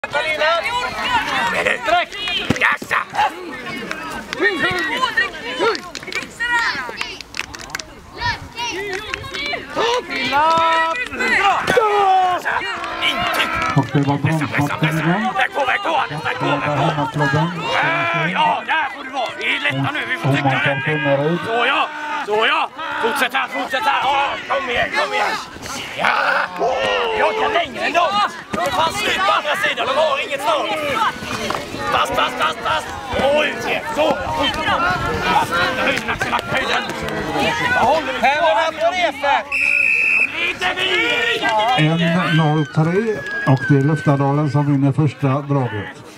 Direkt! Jassa! Och det var bromsmatchen igen. Väg på! Hemmaklubben. Ja, där får du vara. Vi är lätta nu, vi får trycka rätt. Så ja. Fortsätt här. Ja, kom igen. Ja, jag kan längre än dem. De är fan slut på andra sidan, de har inget slag. Fast. Och ut igen. Så. Höjden, Axel, höjden. Händerna på reset. 1-0-3 och det är Luftadalen som vinner första draget.